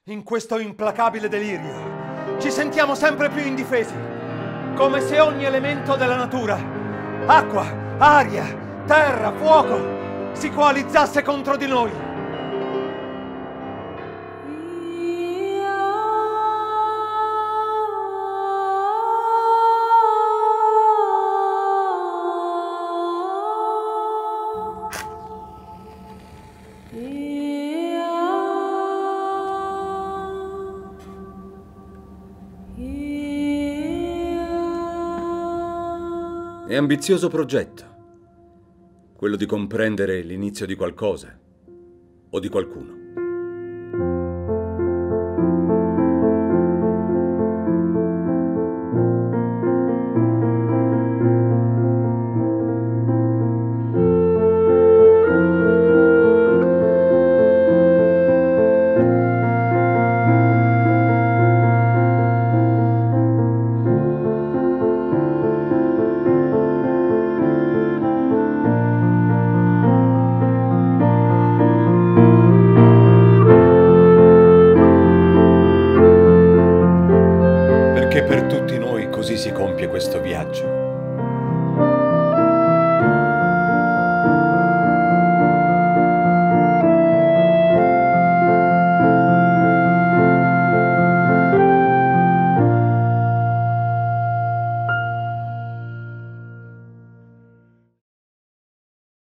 In questo implacabile delirio ci sentiamo sempre più indifesi, come se ogni elemento della natura, acqua, aria, terra, fuoco, si coalizzasse contro di noi. È ambizioso progetto, quello di comprendere l'inizio di qualcosa o di qualcuno. Perché per tutti noi così si compie questo viaggio.